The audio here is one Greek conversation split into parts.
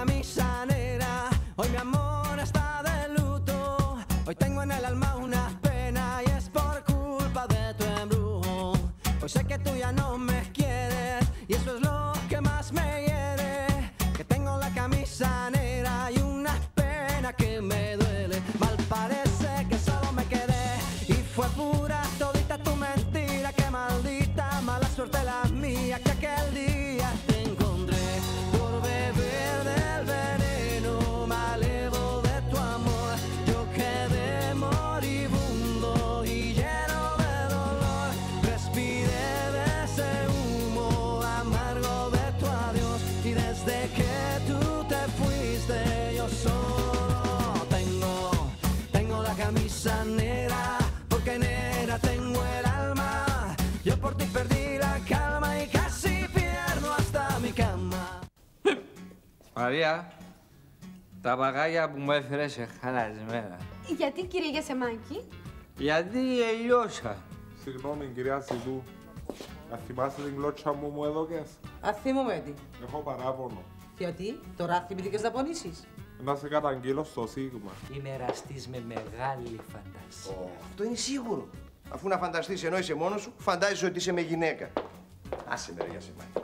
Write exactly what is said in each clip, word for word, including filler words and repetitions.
camisa negra, hoy mi amor está de luto. Hoy tengo en el alma una pena y es por culpa de tu embrujo. Hoy sé que tú ya no me quieres y eso es lo que más me hiere. Que tengo la camisa negra y una pena que me duele. Mal parece que solo me quedé y fue pura todita tu mentira. Que maldita mala suerte la mía que aquel día te encontré por beber del veneno malevo de tu amor. Yo quedé moribundo y lleno de dolor. Respiré de ese humo amargo de tu adiós y desde que tú te fuiste yo solo tengo, tengo la camisa negra porque negra tengo el alma. Yo por ti perdí la calma y casi pierdo hasta mi cama. Μαρία, τα παγάκια που μου έφερες σε χαλασμένα. Γιατί, κύριε Γεσεμάκη? Γιατί τελειώσα. Συγγνώμη, κυρία Σιδού. Να θυμάσαι την κλώτσα μου μου έδωκες. Αθήμομαι τι. Έχω παράπονο. Γιατί, τώρα θυμηθήκες να πονήσεις. Να σε καταγγείλω στο Σίγμα. Είμαι εραστής με μεγάλη φαντασία. Oh, αυτό είναι σίγουρο. Αφού να φανταστείς ενώ είσαι μόνος σου, φαντάζεσαι ότι είσαι με γυναίκα. Άσε με ρε Γιασεμάκη.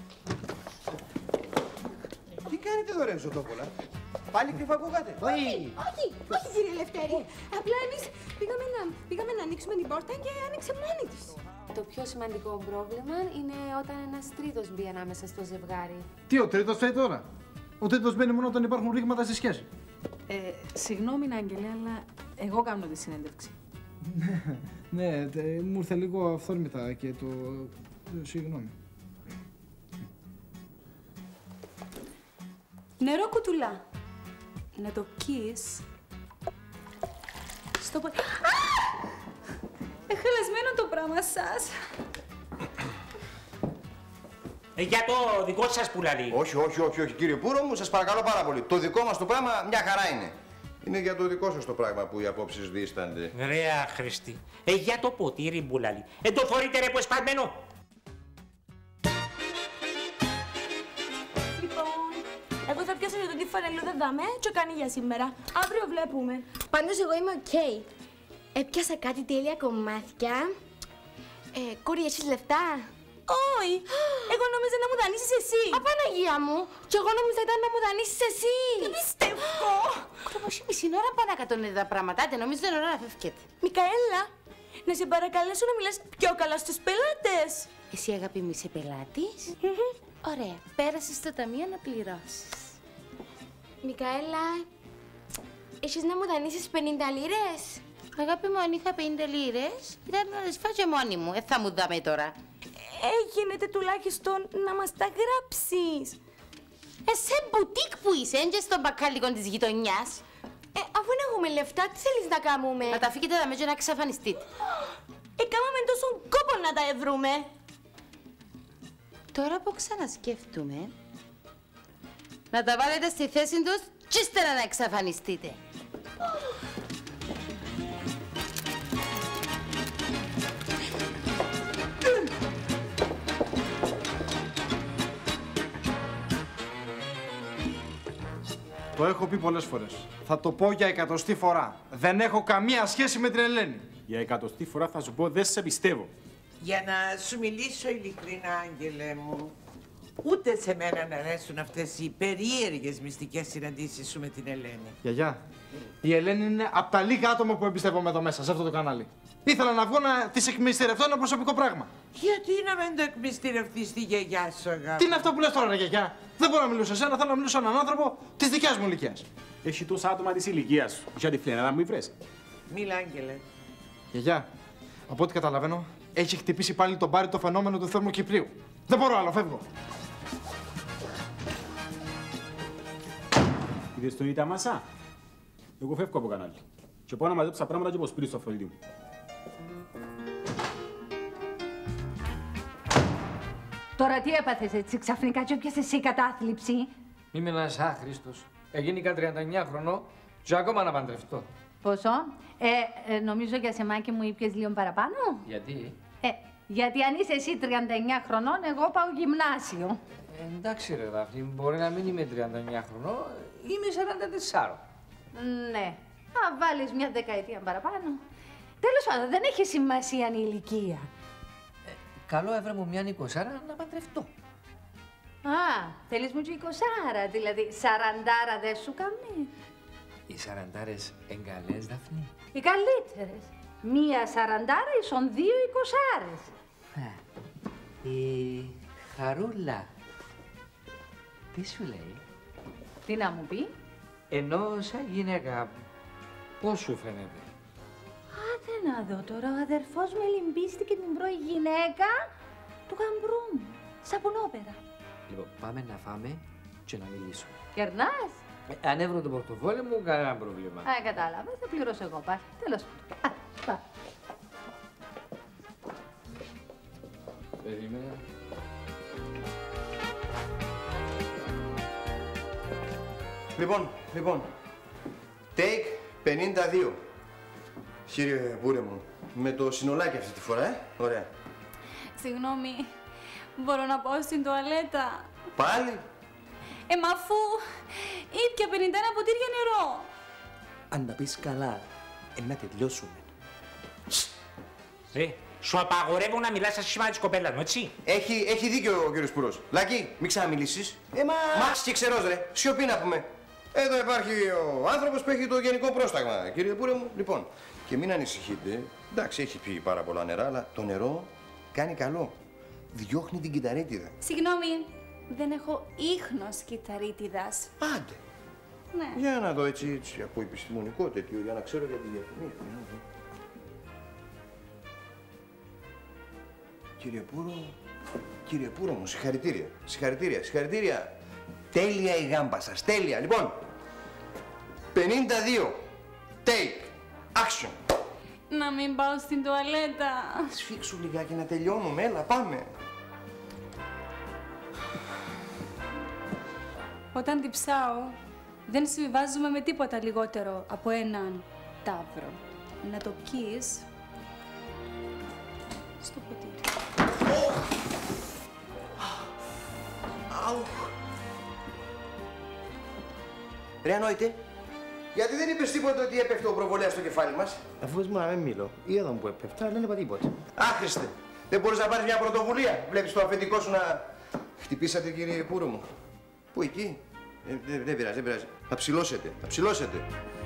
Τι κάνετε εδώ ρε Ζωτόπολα? Πάλι κρυφακούγατε? Όχι, όχι, όχι κύριε Λευτέρη. Απλά εμείς πήγαμε να, πήγαμε να ανοίξουμε την πόρτα και άνοιξε μόνη της. Το πιο σημαντικό πρόβλημα είναι όταν ένας τρίτος μπει ανάμεσα στο ζευγάρι. Τι, ο τρίτος φταίει τώρα? Ο τρίτος μπαίνει μόνο όταν υπάρχουν ρήγματα στη σχέση. Ε, συγγνώμη, Άγγελε, αλλά εγώ κάνω τη συνέντευξη. Ναι, τε, μου ήρθε λίγο αυθόρμητα και το... Συγγνώμη. Νερό κουτουλά. Να το kiss. Στο πολύ. Εχαλασμένο το πράγμα σας. Ε, για το δικό σας πουλαδί. Όχι, όχι, όχι, όχι, κύριε Πούρο μου, σας παρακαλώ πάρα πολύ. Το δικό μας το πράγμα μια χαρά είναι. Είναι για το δικό σας το πράγμα που οι απόψεις δίστανται. Ρε Χριστί. Ε, για το ποτήρι μπουλαλί. Ε, το φορείτε ρε που εσπασμένο. Λοιπόν, εγώ θα πιάσω για τον τι φανελούδα δάμε και κάνει για σήμερα. Αύριο βλέπουμε. Πάντως εγώ είμαι οκ. Okay. Έπιασα κάτι τέλεια κομμάτια. Ε, κούρι, έχεις λεφτά? Όχι! Εγώ νόμιζα να μου δανείσεις εσύ. Απαναγία μου! Κι εγώ νόμιζα ήταν να μου δανείσεις εσύ. Δεν πιστεύω! Κρόμος, μισή ώρα πάνε να κατώνετε τα πράγματα. Δεν νομίζω δεν είναι ώρα να φεύγετε. Μικαέλα, να σε παρακαλέσω να μιλάς πιο καλά στους πελάτες. Εσύ, αγάπη μου, είσαι πελάτης. Ωραία. Πέρασες στο ταμείο να πληρώσεις. Μικαέλα, έχεις να μου δανείσεις πενήντα λίρες? Αγάπη μου, αν είχα πενήντα λίρες, ήταν να τις φάω και μόνη μου. Ε, θα μου δάμε τώρα. Έγινε τουλάχιστον να μας τα γράψεις. Ε, σε μπουτίκ που είσαι, και στο μπακάλικο της γειτονιάς. Ε, αφού δεν έχουμε λεφτά, τι θέλεις να κάνουμε? Να τα φύγετε τα μέτια να εξαφανιστείτε. Ε, κάμαμε τόσο κόπο να τα ευρούμε. Τώρα που ξανασκέφτομαι, να τα βάλετε στη θέση τους και ύστερα να εξαφανιστείτε. Το έχω πει πολλές φορές. Θα το πω για εκατοστή φορά. Δεν έχω καμία σχέση με την Ελένη. Για εκατοστή φορά θα σου πω δεν σε πιστεύω. Για να σου μιλήσω ειλικρινά, Άγγελε μου, ούτε σε μένα να αρέσουν αυτές οι περίεργες μυστικές συναντήσεις σου με την Ελένη. Γιαγιά, η Ελένη είναι από τα λίγα άτομα που εμπιστεύομαι εδώ μέσα, σε αυτό το κανάλι. Ήθελα να βγω να της εκμυστηρευτώ ένα προσωπικό πράγμα. Γιατί να μην το εκμυστηρευτείς τη γιαγιά σου, αγάπη? Τι είναι αυτό που λες τώρα, ρε γιαγιά? Δεν μπορώ να μιλήσω σε εσένα, θέλω να μιλήσω σε έναν άνθρωπο της δικιάς μου ηλικίας. Έχει τόσα άτομα της ηλικίας σου. Για τη φλενάδα μου βρες. Μίλα, Άγγελε. Γιαγιά, από ό,τι καταλαβαίνω, έχει χτυπήσει πάλι τον Πάρη το φαινόμενο του Θερμοκηπρίου. Δεν μπορώ άλλο, φεύγω. Είδες τον Ιτά Μασά. Εγώ φεύγω από κανάλι. Και πάω να μαζέψω τα πράγματα και πως πήρε στο αφροδίτη μου. Τώρα τι έπαθες έτσι ξαφνικά και έπιασες εσύ η κατάθλιψη? Είμαι ένας άχρηστος. Εγίνηκα τριάντα εννιά χρονών και ακόμα να παντρευτώ. Πόσο? Ε, ε, νομίζω για σεμάκι μου ήπιες λίγο παραπάνω. Γιατί? Ε, Γιατί αν είσαι εσύ τριάντα εννιά χρονών, εγώ πάω γυμνάσιο. Ε, εντάξει ρε Δάφνη, μπορεί να μην είμαι τριάντα εννιά χρονών, είμαι σαράντα τέσσερα. Ναι, θα βάλεις μια δεκαετία παραπάνω. Τέλος πάντων, δεν έχει σημασία η ηλικία. Ε, καλό έβρε μου μια εικοσάρα να παντρευτώ. Α, θέλεις μου και εικοσάρα, δηλαδή σαραντάρα δεν σου κάνει. Οι σαραντάρες εγκαλές, Δάφνη. Οι καλύτερες. Μία σαραντάρα ίσον δύο εικοσάρες. Η Χαρούλα, τι σου λέει? Τι να μου πει? Ενώ σαν γυναίκα, πώς σου φαίνεται? Άτε να δω τώρα, ο αδερφός με λυμπίστηκε την πρώη γυναίκα του γαμπρού μου. Σαπουνόπερα. Λοιπόν, πάμε να φάμε και να μιλήσουμε. Κερνάς? Ε, αν έβρω το πορτοφόλι μου, κανένα πρόβλημα. Α, κατάλαβα. Θα πληρώσω εγώ πάλι. Τέλος πάντων. Πά. Περίμενα. Λοιπόν, λοιπόν. Take πενήντα δύο. Κύριε Μπούρε μου, με το συνολάκι αυτή τη φορά, ε. Ωραία. Συγγνώμη, μπορώ να πάω στην τουαλέτα? Πάλι? Ε, μα αφού ήπια πενήντα ένα ποτήρια νερό. Αν τα πεις καλά, ε, να τελειώσουμε. Ε, σου απαγορεύω να μιλάς στα σχήμα της κοπέλας μου, έτσι. Έχει, έχει δίκιο ο κύριος Πούρος. Λάκη, μην ξαναμιλήσεις. Ε, μα... Μαξ και ξερός ρε. Σιωπή να πούμε. Εδώ υπάρχει ο άνθρωπος που έχει το γενικό πρόσταγμα, κύριε Πούρε μου. Λοιπόν, και μην ανησυχείτε. Εντάξει, έχει πει πάρα πολλά νερά, αλλά το νερό κάνει καλό. Διώχνει την κυταρίτιδα. Συγγνώμη, δεν έχω ίχνος κυταρίτιδας. Άντε. Ναι. Για να δω έτσι, έτσι από επιστημονικό τέτοιο, για να ξέρω για τη διαφημία. Κύριε Πούρο, κύριε Πούρο μου, συγχαρητήρια, συγχαρητήρια, συγχαρητήρια. Τέλεια η γάμπα σας, τέλεια. Λοιπόν, πενήντα δύο, take, action. Να μην πάω στην τουαλέτα. Σφίξου λιγάκι να τελειώνουμε, έλα πάμε. Όταν διψάω, δεν συμβιβάζουμε με τίποτα λιγότερο από έναν ταύρο. Να το πιείς στο ποτήρι. Αου. Ρε ανόητε, γιατί δεν είπες τίποτα ότι έπεφτε ο προβολέας στο κεφάλι μας? Αφού ήμουν να μην μιλώ, είδα μου που έπεφτα, αλλά δεν είπα τίποτα. Άχρηστε, δεν μπορείς να πάρεις μια πρωτοβουλία? Βλέπεις το αφεντικό σου να... Χτυπήσατε κύριε Πούρο μου. Πού εκεί? Ε, δεν, δεν πειράζει, δεν πειράζει. Θα ψηλώσετε, θα ψηλώσετε.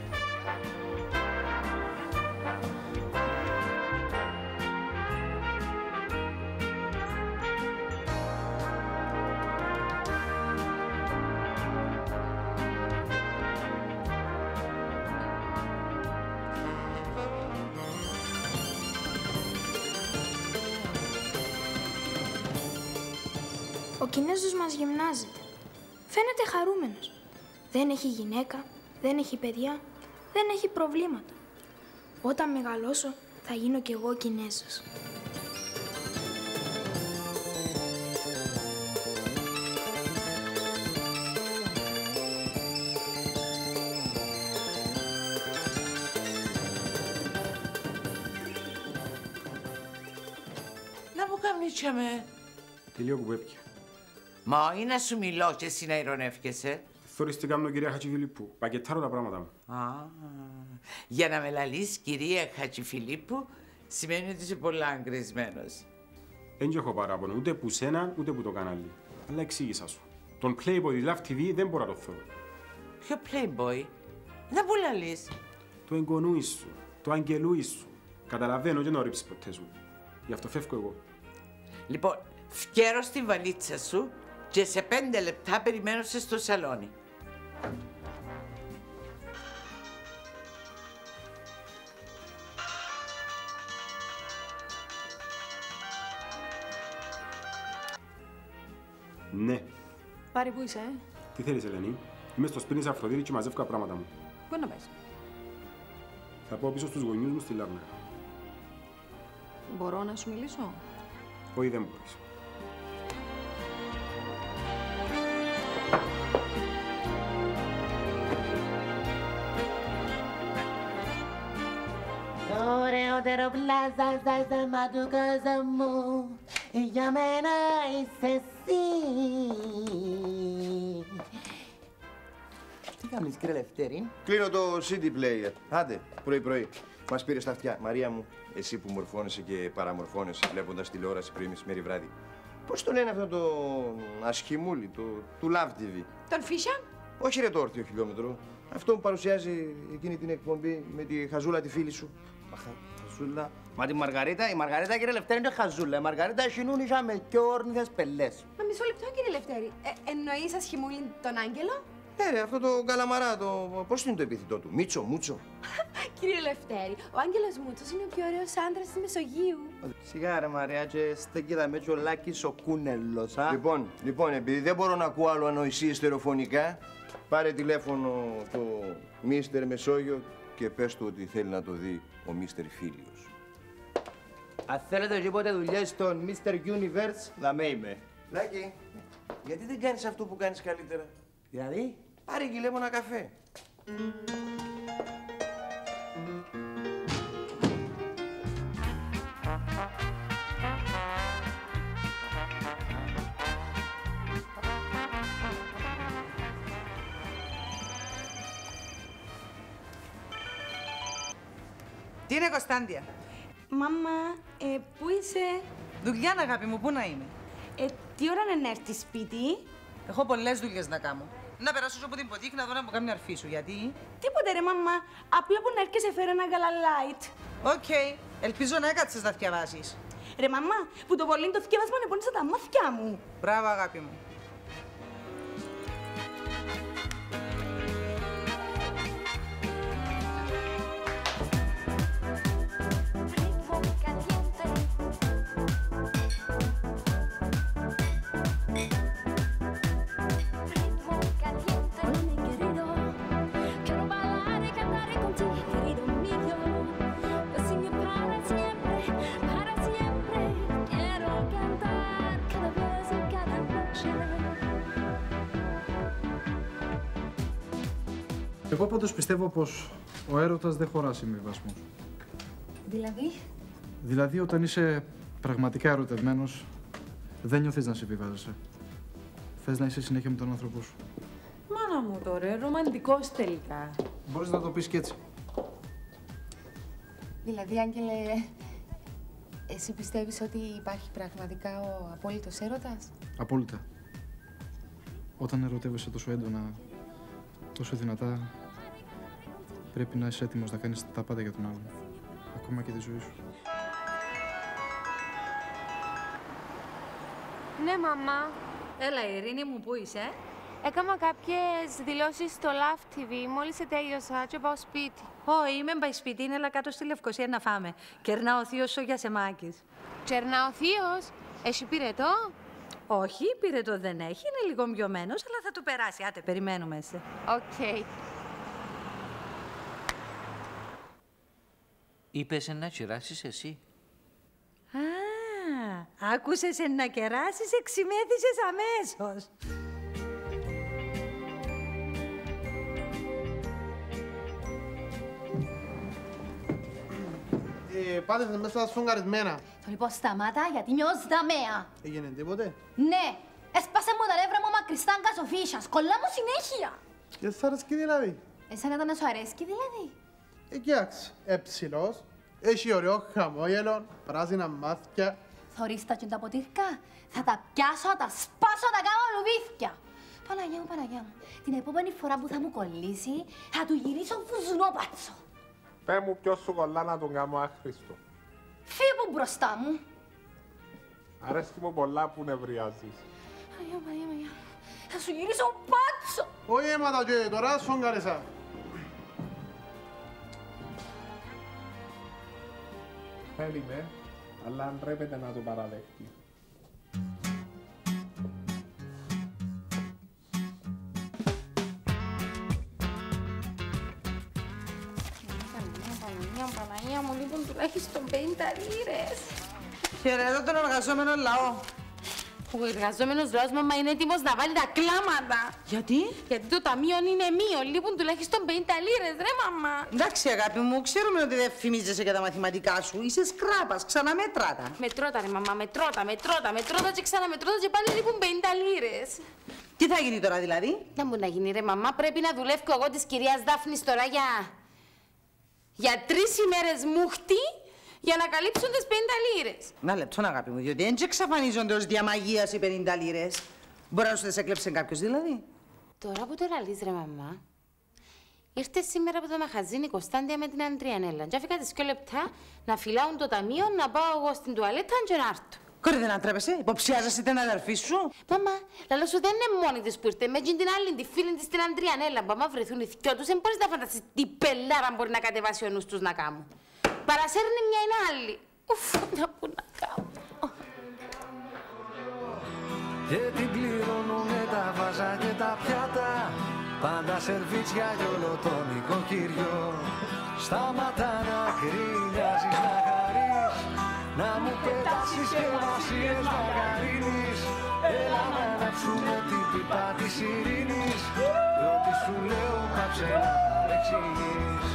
Ο Κινέζος μας γυμνάζεται. Φαίνεται χαρούμενος. Δεν έχει γυναίκα, δεν έχει παιδιά, δεν έχει προβλήματα. Όταν μεγαλώσω, θα γίνω κι εγώ Κινέζος. Να μου καμνίτσια με. Τελείω που έπια. Μα ή να σου μιλώ και εσύ να ειρωνεύκεσαι. Θωρείς τι κάνω κυρία Χατζηφιλίππου. Πακετάρω τα πράγματα μου. Α, για να με λαλείς κυρία Χατζηφιλίππου σημαίνει ότι είσαι πολλά αγκρισμένος. Δεν έχω παράπονο ούτε που σένα ούτε που το κανάλι. Αλλά εξήγησα σου. Τον Playboy τη Love τι βι δεν μπορώ να το θωρώ. Ποιο Playboy? Να που λαλείς. Το εγγονούι σου, το αγγελούι σου. Καταλαβαίνω και να ρίψεις ποτέ σου. Γι' αυτό φεύγω εγώ. Λοιπόν, φκέρω στη βαλίτσα σου και σε πέντε λεπτά περιμένω σε στο σαλόνι. Ναι. Πάρη, πού είσαι, ε? Τι θέλεις, Ελένη? Είμαι στο σπίτι της Αφροδίτη και μαζεύω τα πράγματα μου. Πού να πας? Θα πάω πίσω στους γονιούς μου στη Λάρνα. Μπορώ να σου μιλήσω? Όχι, δεν μπορείς. Το ωραίο κατώτερο πλάζα, ζάζα, μα του κόσμου, για μένα είσαι εσύ. Τι κάνεις, κύριε Λευτέρη? Κλείνω το σι ντι player. Άντε, πρωί-πρωί. Μας πήρε στα αυτιά. Μαρία μου, εσύ που μορφώνεσαι και παραμορφώνεσαι βλέποντας τηλεόραση πριν μεσημέρι βράδυ. Πώς το λένε αυτό το ασχημούλι, το του Love τι βι? Τον Φίσια? Όχι ρε το όρθιο χιλιόμετρο. Αυτό που παρουσιάζει εκείνη την εκπομπή με τη Χαζούλα τη φίλη σου. Χαζούλα. Μα τη Μαργαρίτα, η Μαργαρίτα κύριε Λευτέρη είναι χαζούλα. Η Μαργαρίτα χινούνιζα με πιο όρνηθες πελές. Μα μισό λεπτό κύριε Λευτέρη. Ε, εννοείς ασχημούλη τον Άγγελο? Ναι ρε, αυτό το καλαμαρά, το... πώς είναι το επίθετό του, Μίτσο, Μούτσο. Κύριε Λευτέρη, ο Άγγελος Μούτσος είναι ο πιο ωραίος άντρας της Μεσογείου. Σιγά ρε Μαρία και στέκει με ο Λάκης ο Κούνελος, α. Λοιπόν, λοιπόν, επειδή δεν μπορώ να ακούω άλλο ανοησίες στερεοφωνικά, πάρε τηλέφωνο το Μίστερ Μεσόγειο και πες του ότι θέλει να το δει ο Μίστερ Φίλιος. Αν θέλετε τίποτε δουλειές στον Μίστερ Universe, δαμέ είμαι. Λάκη, γιατί δεν κάνεις αυτό που κάνεις καλύτερα? Δηλαδή? Πάρε γυλαίμονα καφέ. Τι είναι, Κωνσταντία? Μάμα, ε, πού είσαι? Δουλειά, αγάπη μου, πού να είμαι? Ε, τι ώρα να έρθεις σπίτι? Έχω πολλές δουλειές να κάνω. Να περάσω από την ποτήχη να δω να μου κάνει αρφή σου, γιατί? Τίποτε ρε μαμά, απλά που να έρχεσαι φέρω ένα γαλα light. Οκ, okay. Ελπίζω να έκατσες να διαβάσεις. Ρε μαμά, που το πολύ το θκεύασμα να πόνισα τα μάτια μου. Μπράβο, αγάπη μου. Εγώ πάντως πιστεύω πως ο έρωτας δεν χωρά συμβιβασμούς. Δηλαδή? Δηλαδή όταν είσαι πραγματικά ερωτευμένος, δεν νιώθεις να συμβιβάζεσαι. Θες να είσαι συνέχεια με τον άνθρωπό σου. Μάνα μου τώρα, ρομαντικός τελικά. Μπορείς να το πεις και έτσι. Δηλαδή, Άγγελε, εσύ πιστεύεις ότι υπάρχει πραγματικά ο απόλυτος έρωτας? Απόλυτα. Όταν ερωτεύεσαι τόσο έντονα, τόσο δυνατά, πρέπει να είσαι έτοιμος να κάνεις τα πάντα για τον άλλον. Ακόμα και τη ζωή σου. Ναι, μαμά. Έλα, Ειρήνη μου, πού είσαι? Έκανα κάποιες δηλώσεις στο Love τι βι. Μόλις τέλειωσα και πάω σπίτι. Όχι, είμαι πάει σπίτι, είναι έλα κάτω στη Λευκοσία να φάμε. Κερνά ο θείος σου για σεμάκης. Κερνά ο θείος? Έχει πυρετό? Όχι, πυρετό δεν έχει, είναι λίγο μειωμένος, αλλά θα του περάσει. Άτε, περιμένουμε σε. Οκ. Okay. Είπες να κεράσεις εσύ. Α, άκουσες να κεράσεις, εξημέθησες αμέσως. Ε, πάτε μέσα σφουγγαρισμένα. Λοιπόν, σταμάτα, γιατί νιώθεις δαμέα. Έγινε τίποτε? Ναι, έσπασε μου τα νεύρα μου μακριστάν κασοφίσας. Κολλά μου συνέχεια. Και σ' αρέσκει δηλαδή? Εσένα να σου αρέσκει δηλαδή? Ε, κοιτάξτε, εψηλός, έχει ωραίο χαμόγελο, πράσινα μάτια. Θωρείς τα και τα ποτήρκα, θα τα πιάσω, θα τα σπάσω, θα τα κάνω λουβίθκια. Παναγιά μου, Παναγιά μου, την επόμενη φορά που θα μου κολλήσει, θα του γυρίσω βουζουνόπατσο. Πες μου ποιος σου κολλά να τον κάνω άχρηστο. Φύγε από μπροστά μου. Αρέσκει μου πολλά που νευριάζεις. Παναγιά μου, Παναγιά μου, θα σου γυρίσω πάτσο. Όχι αίματα και τώρα σφουγγαρισα. Θέλει με, αλλά αν πρέπει να το παραδεχτεί. Παναγία, Παναγία μου, λοιπόν τουλάχιστον πενήντα λίρες. Χαιρετώ τον εργαζόμενο λαό. Ο εργαζόμενος λαός, μαμά, είναι έτοιμος να βάλει τα κλάματα. Γιατί? Γιατί το ταμείο είναι μείον, λείπουν τουλάχιστον πενήντα λίρες, ρε μαμά. Εντάξει, αγάπη μου, ξέρουμε ότι δεν φημίζεσαι για τα μαθηματικά σου. Είσαι σκράπας, ξαναμέτρατα. Μετρώτα, ρε μαμά, μετρώτα, μετρώτα, μετρώτα και ξαναμετρώτα και πάλι λείπουν πενήντα λίρες. Τι θα γίνει τώρα δηλαδή? Να μου να γίνει, ρε μαμά, πρέπει να δουλεύω εγώ της κυρίας Δάφνης τώρα για. για τρεις ημέρες μούχτη. Για να καλύψουν τις πενήντα λίρες. Να λεπτό, αγάπη μου, διότι δεν εξαφανίζονται ως διαμαγείας οι πενήντα λίρες. Μπορεί να σου τις έκλεψε κάποιος δηλαδή. Τώρα που το λαλείς, ρε μαμά, ήρθε σήμερα από το μαχαζίν η Κωνσταντία με την Αντριανέλα. Και άφηκα τις δυο λεπτά να φυλάουν το ταμείο, να πάω εγώ στην τουαλέτα και να έρθω. Κόρη, δεν άντρεπεσαι, υποψιάζεσαι την αδερφή σου. Μαμά, λαλό σου δεν είναι μόνη της που ήρθε. Με την άλλη, τη φίλη της την Αντριανέλα. Που άμα βρεθούν οι δυο τους, δεν μπορείς να φανταστείς τι πελάρα μπορεί να κατεβάσει ο νους τους να κάνουν. Παρασέρνει μια είναι άλλη. Ουφ, να που να κάνω. Και την πληρώνουνε τα βάζα και τα πιάτα. Πάντα σερβίτσια κι όλο το νοικοκυριό. Σταματά να κρίνιαζεις να χαρείς. Να μου πετάσεις και μασίες μαργαρίνης. Έλα να ανάψουμε την πίπα της ειρήνης. Ό,τι σου λέω κάψε να παρεξηγείς.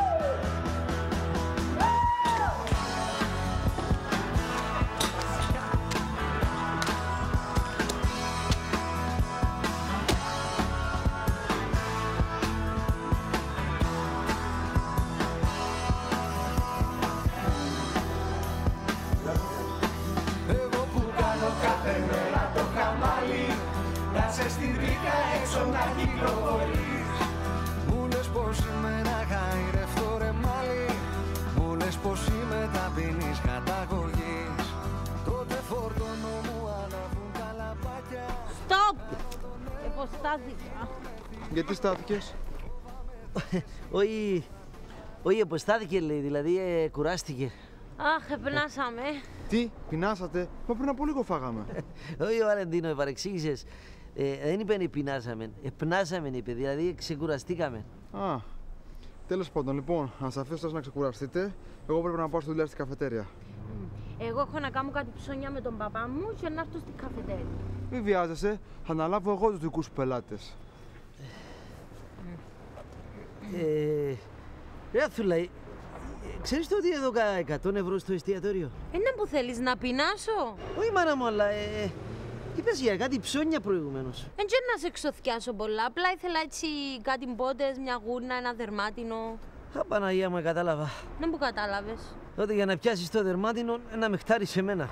Στη βρήκα έξω να κυκλοφορείς. Μου λες πως είμαι ένα χαϊρευτό ρε μάλι. Μου λες πως είμαι ταπεινής καταγωγής. Τότε φορτώνω μου αναβούν τα λαμπάκια. Στοπ! Εποστάθηκα. Γιατί στάθηκες? Όχι, όχι εποστάθηκε λέει, δηλαδή ε, κουράστηκε. Αχ, επνάσαμε. Τι, πεινάσατε? Μα πριν από λίγο φάγαμε. Όχι Βαλεντίνο, παρεξήγησες. Ε, δεν είπε πεινάσαμε, επνάσαμε είπε, δηλαδή ξεκουραστήκαμε. Α, τέλος πάντων, λοιπόν, να σας αφήσω να ξεκουραστείτε. Εγώ πρέπει να πάω στη δουλειά στην καφετέρια. Εγώ έχω να κάνω κάτι ψώνια με τον παπά μου και να έρθω στην καφετέρια. Μην βιάζεσαι, θα αναλάβω εγώ τους δικούς σου πελάτες. Ε, ρε Αθούλα, ξέρεις το ότι έδωκα εκατό ευρώ στο εστιατόριο? Είναι που θέλεις να πεινάσω? Όχι μάνα μου, αλλά ε, είπες για κάτι ψώνια προηγουμένως. Εν και να σε εξωθιάσω πολλά, απλά ήθελα έτσι κάτι μπότες, μια γούρνα, ένα δερμάτινο. Α, Παναγία μου, κατάλαβα. Δεν μου κατάλαβες. Τότε για να πιάσεις το δερμάτινο, να με χτάρεις σε μένα.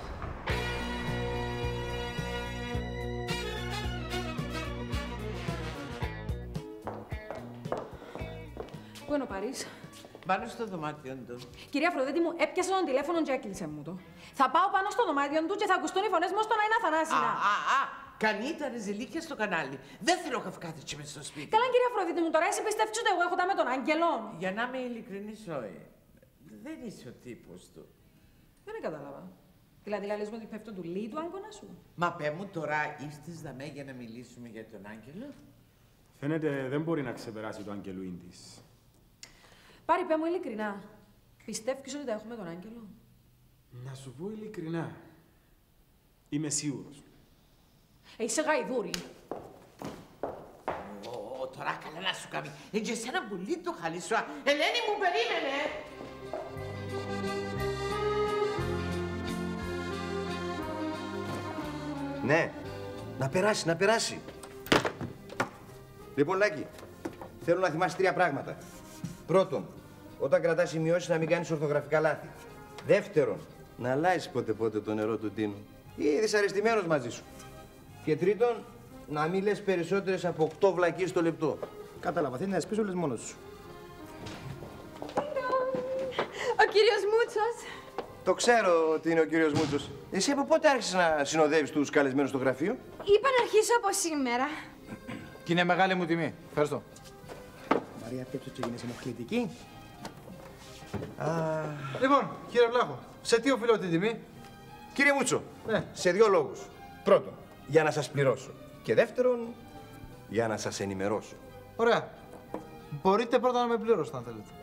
Πού είναι ο Παρίς? Πάνω στο δωμάτιο του. Κυρία Αφροδίτη μου, έπιασε τον τηλέφωνο και έκλεισε μου το. Θα πάω πάνω στο δωμάτιο του και θα ακουστούν οι φωνές μου ώστε να είναι Αθανάσινα. Α, α, α, κανεί τα ρεζιλίκια στο κανάλι. Δεν θέλω καυκάτιτσι μες στο σπίτι. Καλά, κυρία Αφροδίτη μου, τώρα εσύ πιστεύεις ότι εγώ έχω τα με τον Άγγελο? Για να είμαι ειλικρινής, όχι. Δεν είσαι ο τύπος του. Δεν κατάλαβα. Δηλαδή, λες μου ότι πέφτω του λί του άγκονα σου. Μα πέ μου τώρα, είστε δαμέ για να μιλήσουμε για τον Άγγελο. Φαίνεται δεν μπορεί να ξεπεράσει το αγγελούιν της. Πάρη, πέ μου ειλικρινά. Πιστεύεις ότι τα έχουμε τον Άγγελο? Να σου πω ειλικρινά. Είμαι σίγουρος. Ε, είσαι γαϊδούρη. Ω, τώρα καλά να σου κάνει. Έτσι εσένα πολύ το χαλί σου. Ελένη μου, περίμενε. Ναι, να περάσει, να περάσει. Λοιπόν, Λάκη, θέλω να θυμάσαι τρία πράγματα. Πρώτον, όταν κρατάς σημειώσεις να μην κάνεις ορθογραφικά λάθη. Δεύτερον, να αλλάζεις πότε πότε το νερό του τίνου. Ή δυσαρεστημένος μαζί σου. Και τρίτον, να μην λες περισσότερες από οκτώ βλακίες το λεπτό. Κατάλαβα, θέλει να τις πεις όλες μόνος σου. Ο κύριος Μούτσος. Το ξέρω ότι είναι ο κύριος Μούτσος. Εσύ από πότε άρχισες να συνοδεύεις τους καλεσμένους στο γραφείο? Είπα να αρχίσω από σήμερα. Και είναι μεγάλη μου τιμή. Ευχαριστώ. Μαρία, πέψε και γίνεσαι ενοχλητική. Α... Λοιπόν, κύριε Βλάχο, σε τι οφείλω την τιμή? Κύριε Μούτσο, ναι. Σε δύο λόγους. Πρώτον, για να σας πληρώσω. Και δεύτερον, για να σας ενημερώσω. Ωραία. Μπορείτε πρώτα να με πληρώσετε, αν θέλετε.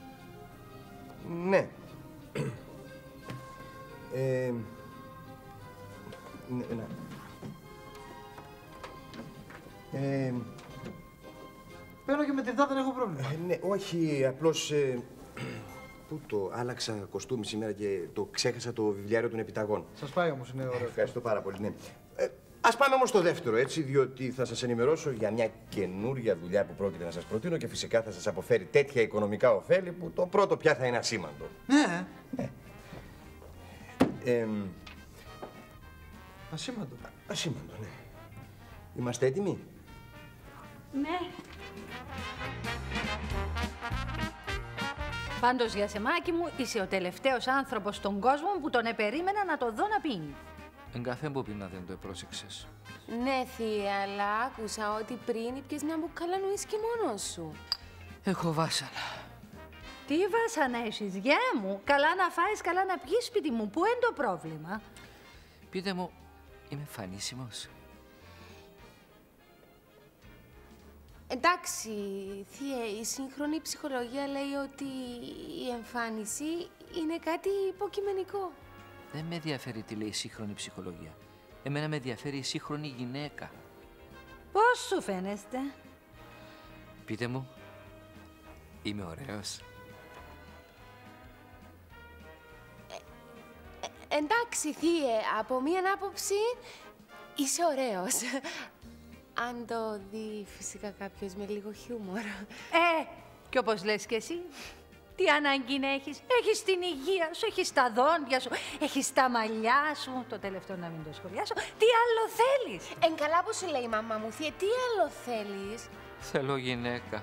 Ναι. ε, ναι, ναι. Ε, Παίρνω και με την δεν έχω πρόβλημα. Ε, ναι, όχι, απλώς... Ε, πού το άλλαξα κοστούμι σήμερα και το ξέχασα το βιβλιάριο των επιταγών. Σας πάει όμως, είναι ωραίο. Ευχαριστώ πάρα πολύ, ναι. Ε, ας πάμε όμως στο δεύτερο, έτσι, διότι θα σας ενημερώσω για μια καινούρια δουλειά που πρόκειται να σας προτείνω και φυσικά θα σας αποφέρει τέτοια οικονομικά ωφέλη που το πρώτο πια θα είναι ασήμαντο. Ναι. Ναι. Ε, ασήμαντο. Ασήμαντο, ναι. Είμαστε έτοιμοι? Ναι. Πάντως για σεμάκι μου είσαι ο τελευταίος άνθρωπος στον κόσμο που τον επερίμενα να το δω να πίνει. Εν καφέ που πίνα δεν το επρόσεξες. Ναι, θεία, αλλά άκουσα ότι πριν ήπιες μια μπουκάλα ουίσκι μόνος σου. Έχω βάσανα. Τι βάσανα έχεις, γεια μου. Καλά να φάεις, καλά να πιείς σπίτι μου. Πού είναι το πρόβλημα? Πείτε μου, είμαι εμφανίσιμος? Εντάξει, θεία, η σύγχρονη ψυχολογία λέει ότι η εμφάνιση είναι κάτι υποκειμενικό. Δεν με ενδιαφέρει τι λέει η σύγχρονη ψυχολογία. Εμένα με ενδιαφέρει η σύγχρονη γυναίκα. Πώς σου φαίνεστε? Πείτε μου, είμαι ωραίος? Ε, εντάξει, θεία, από μία άποψη είσαι ωραίος. Αν το δει φυσικά κάποιος με λίγο χιούμορ. Ε, και όπως λες και εσύ, τι ανάγκη να έχεις? Έχεις την υγεία σου, έχεις τα δόντια σου, έχεις τα μαλλιά σου. Το τελευταίο να μην το σχολιάσω. Τι άλλο θέλεις? Εν καλά που σου λέει η μαμά μου, θεία, τι άλλο θέλεις? Θέλω γυναίκα.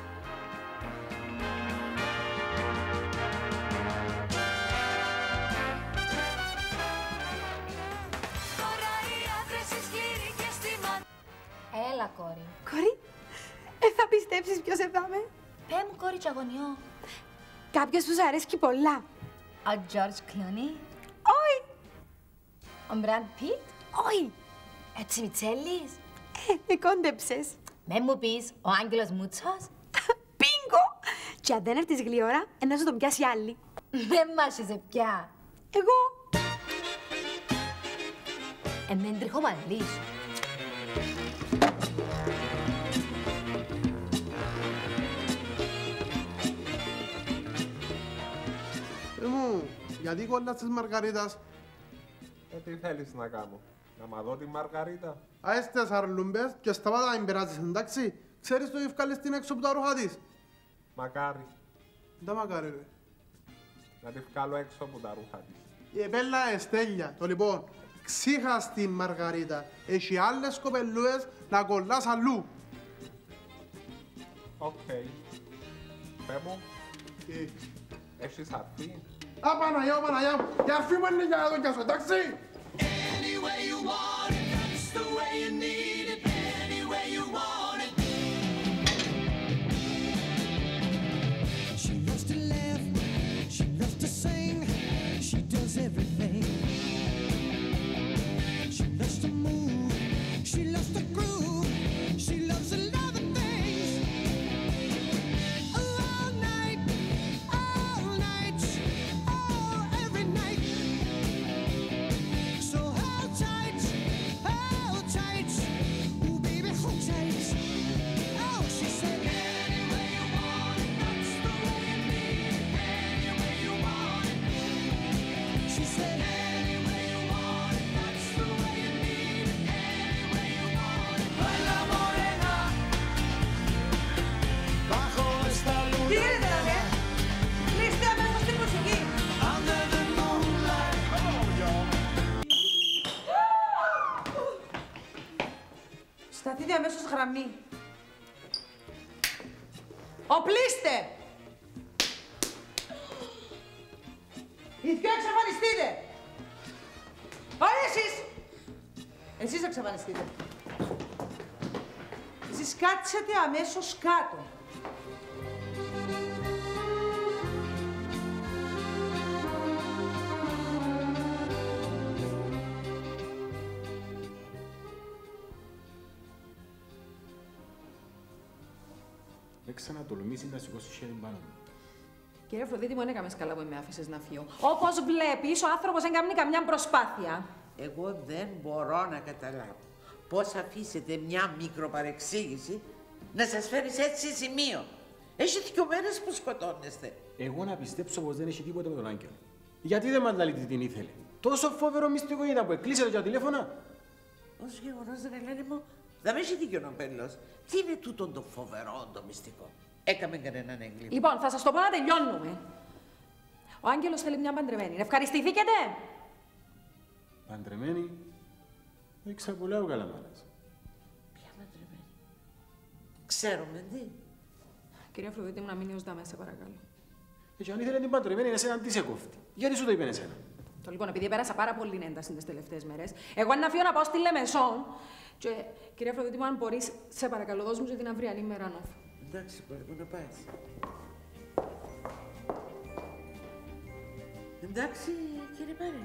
Έλα, κόρη. Κόρη, ε, θα πιστέψεις ποιος εδάμε? Πέ μου, κόρη τσαγωνιό. Κάποιος που σου αρέσκει πολλά. Ο George Clooney. Όχι. Ο Brad Pitt. Όχι. Έτσι Μιτσέλης. Ε, με κόντεψες. Με μου πεις, ο Άγγελος Μούτσος. Πίνκο. Και αν δεν έρθεις γλύωρα, ε, να σου τον πιάσει άλλη. Δεν μάσησε πια. Εγώ. Εμέν τριχώ μαλλί σου. Ε, μου, γιατί κόλλας της Μαργαρίτας? Ε, τι θέλεις να κάνω, να μ' δω τη Μαργαρίτα? Άιστες αρλούμπες και σταμάτα να μην περάσεις, εντάξει? Ξέρεις το ευκάλες την έξω από τα ρούχα της? Μακάρι. Δεν μακάρι, ρε. Να τη βγάλω έξω από τα ρούχα της. Η επέλα εστέλια, το λοιπόν, ξύχας την Μαργαρίτα. Έχει άλλες κοπελούες να κολλάς αλλού. Οκ. Πέ μου, έχεις αρφή? Α, Παναγιά μου, Παναγιά μου, η αρφή μου είναι για να δω κι σου, εντάξει? Σταθείτε αμέσως γραμμή. Οπλίστε! Οι δυο εξαφανιστείτε! Όχι εσείς! Εσείς εξαφανιστείτε. Εσείς κάτσετε αμέσως κάτω. Δεν ξανατολμήσει να σηκώσει χέρι πάνω μου. Κύριε Αφροδίτη, μου δεν έκαμες καλά που με άφησες να φύγω. Όπως βλέπεις, ο άνθρωπος δεν κάνει καμιά προσπάθεια. Εγώ δεν μπορώ να καταλάβω. πώς αφήσετε μια μικροπαρεξήγηση να σας φέρει σε έτσι σημείο. Έχει δυο μέρες που σκοτώνεστε. Εγώ να πιστέψω πως δεν έχει τίποτα με τον Άγγελο. Γιατί δεν μας λέει τι την ήθελε. Τόσο φοβερό μυστικό ήταν που εκλείσατε για τηλέφωνα. Ως γεγονός, ρε Ελένη μου, δεν με έχει δίκιο ο Μπέλλος. Τι είναι τούτο το φοβερό, το μυστικό. Έκαμε κανέναν έγκλημα. Λοιπόν, θα σας το πω να τελειώνουμε. Ο Άγγελος θέλει μια παντρεμένη. Ευχαριστηθήκετε! Παντρεμένη, δεν ξαπουλάω καλά μάλας. Ποια παντρεμένη? Ξέρουμε τι. Κυρία Αφροδίτη μου, να μείνει ως δαμέ, σε παρακαλώ. Και αν ήθελε την παντρεμένη, εσένα τι σε κόφτει. Γιατί σου το είπε εσένα. Το λοιπόν, επειδή πέρασα πάρα πολύ ένταση τις τελευταίες μέρες, εγώ να φύγω να πάω στη Λεμεσόν. Και κυρία Αφροδίτη μου, αν μπορείς, σε παρακαλώ, δώσ' μου και την αυριανή μέρα νόφ. Εντάξει, μπορεί να πάει. Εντάξει, κύριε Πάρη.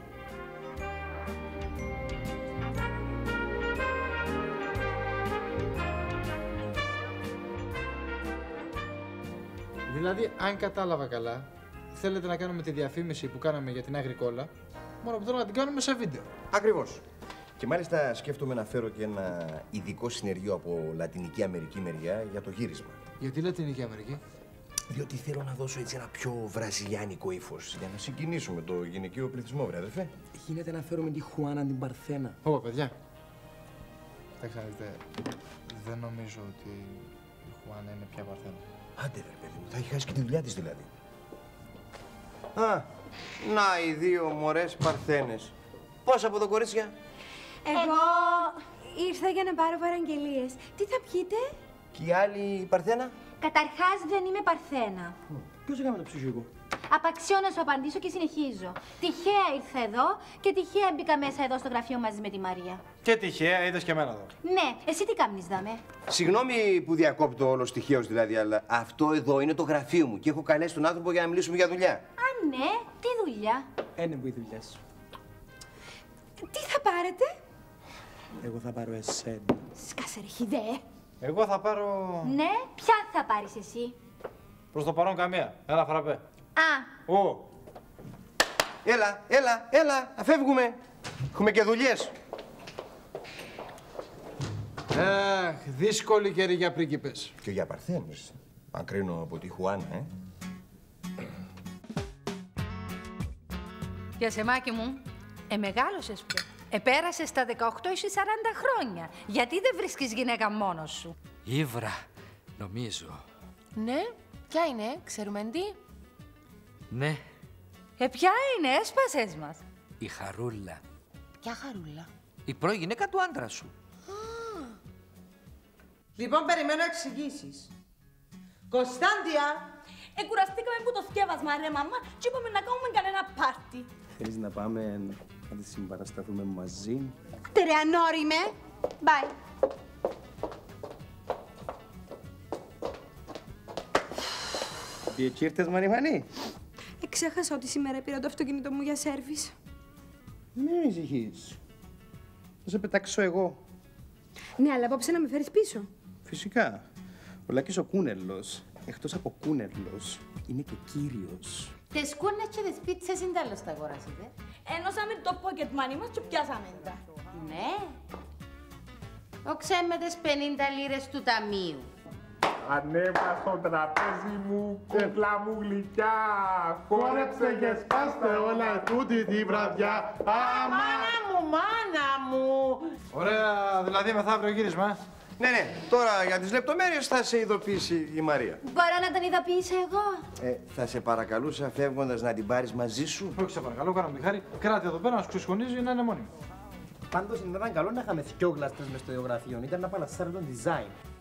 Δηλαδή, αν κατάλαβα καλά, θέλετε να κάνουμε τη διαφήμιση που κάναμε για την Αγρικόλα, μόνο που θέλω να την κάνουμε σε βίντεο. Ακριβώς. Και μάλιστα σκέφτομαι να φέρω και ένα ειδικό συνεργείο από Λατινική Αμερική μεριά για το γύρισμα. Γιατί Λατινική Αμερική? Διότι θέλω να δώσω έτσι ένα πιο βραζιλιάνικο ύφος για να συγκινήσουμε το γυναικείο πληθυσμό, βρε αδερφέ. Γίνεται να φέρουμε τη Χουάνα την Παρθένα. Ω, παιδιά. Κοιτάξτε να δείτε, δεν νομίζω ότι η Χουάνα είναι πια Παρθένα. Άντε ρε παιδί μου, θα έχει χάσει και τη δουλειά της δηλαδή. Α, να οι δύο μωρές Παρθένες. Πώς από το κορίτσια? Εγώ ήρθα για να πάρω παραγγελίες. Τι θα πιείτε? Και η άλλη Παρθένα? Καταρχάς δεν είμαι Παρθένα. Ποιος έκαμε το ψυχικό? Απαξιώ να σου απαντήσω και συνεχίζω. Τυχαία ήρθα εδώ και τυχαία μπήκα μέσα εδώ στο γραφείο μαζί με τη Μαρία. Και τυχαία είδες και εμένα εδώ. Ναι, εσύ τι κάμνεις δάμε? Συγγνώμη που διακόπτω όλο τυχαίως δηλαδή, αλλά αυτό εδώ είναι το γραφείο μου και έχω καλέσει τον άνθρωπο για να μιλήσουμε για δουλειά. Α, ναι, τι δουλειά? Είναι που η δουλειά σου. Τι θα πάρετε? Εγώ θα πάρω εσένα. Σκάσε ρε χιδέ. Εγώ θα πάρω... Ναι, ποια θα πάρεις εσύ? Προς το παρόν καμία. Ένα φραπέ. Α. Ω. Έλα, έλα, έλα, φεύγουμε. Έχουμε και δουλειές. Αχ, δύσκολη καιρή για πρίγκιπες. Και για Παρθένες. Αν κρίνω από τη Χουάνα, ε. Για σεμάκι μου, εμεγάλωσες πια. Επέρασες στα δεκαοκτώ ή σαράντα χρόνια. Γιατί δεν βρίσκεις γυναίκα μόνος σου? Ήβρα, νομίζω. Ναι, ποια είναι, ξέρουμε τι? Ναι, Ε, ποια είναι, έσπασες μας. η Χαρούλα. Ποια Χαρούλα? Η πρώην γυναίκα του άντρα σου. Λοιπόν, περιμένω εξηγήσεις. Κωνσταντία! Εκουραστήκαμε που το θκεύασμα ρε μαμά και είπαμε να κάνουμε κανένα πάρτι. Θέλεις να πάμε να τη συμπαρασταθούμε μαζί? Τερεανόρι με. Bye. Τι εκεί ήρθες, Μαριφανή? Εξέχασα ότι σήμερα πήρα το αυτοκίνητο μου για σέρβις. Μην ανησυχείς. Θα σε πετάξω εγώ. Ναι, αλλά απόψε να με φέρεις πίσω. Φυσικά. Ο Λάκης ο Κούνελος, εκτός από Κούνελος, είναι και κύριος. Τις κούνες και τις πίτσες είναι τέλος τα αγοράσετε. Ενώσαμε το pocket money μας και πιάσαμε τα. Ναι. Οξέμε τις πενήντα λίρες του ταμείου. Ανέβα στο τραπέζι μου, κούκλα μου γλυκιά. Χόρεψε και σπάστε όλα τούτη τη βραδιά. Μάνα μου, μάνα μου! Ωραία, δηλαδή μεθαύριο γύρισμα. Ναι, ναι, τώρα για τις λεπτομέρειες θα σε ειδοποιήσει η Μαρία. Μπορώ να τον ειδοποιήσω εγώ? Ε, θα σε παρακαλούσα φεύγοντας να την πάρεις μαζί σου. Όχι, σε παρακαλώ, κάνω τη χάρη. Κράτη εδώ πέρα να σου ξεσχωνίζει να είναι μόνιμο. Πάντως ήταν καλό να είχαμε δυο γλαστές μες στο γραφείο. Ήταν να παλασσάρει τον design.